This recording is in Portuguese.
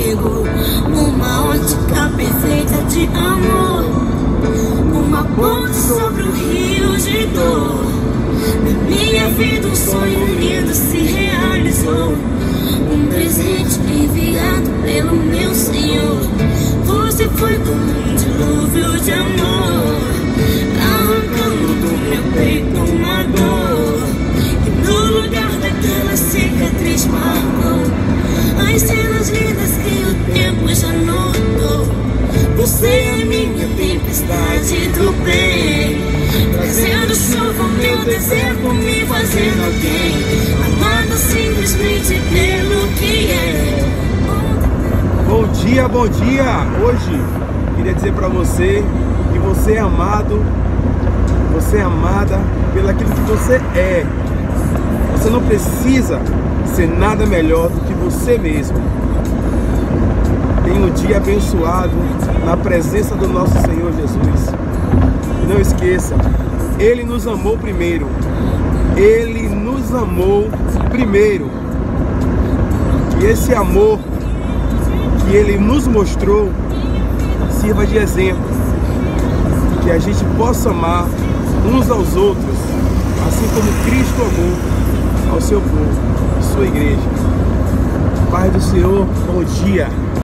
comigo, uma ótica perfeita de amor, uma ponte sobre um rio de dor. Na minha vida um sonho lindo se realizou, um presente enviado pelo meu Senhor. Você foi como um dilúvio de amor, arrancando do meu peito uma dor, e no lugar daquela cicatriz marcou as cenas lindas que o tempo já notou. Você é minha tempestade do bem, trazendo chuva ao meu deserto, me fazendo alguém, amado simplesmente pelo que é. Bom dia, bom dia! Hoje queria dizer pra você que você é amado, você é amada pelo aquilo que você é. Você não precisa ser nada melhor do que você mesmo. Tenha um dia abençoado na presença do nosso Senhor Jesus. E não esqueça, Ele nos amou primeiro. Ele nos amou primeiro. E esse amor que Ele nos mostrou sirva de exemplo, que a gente possa amar uns aos outros, assim como Cristo amou ao seu povo, sua igreja. Pai do Senhor, bom dia.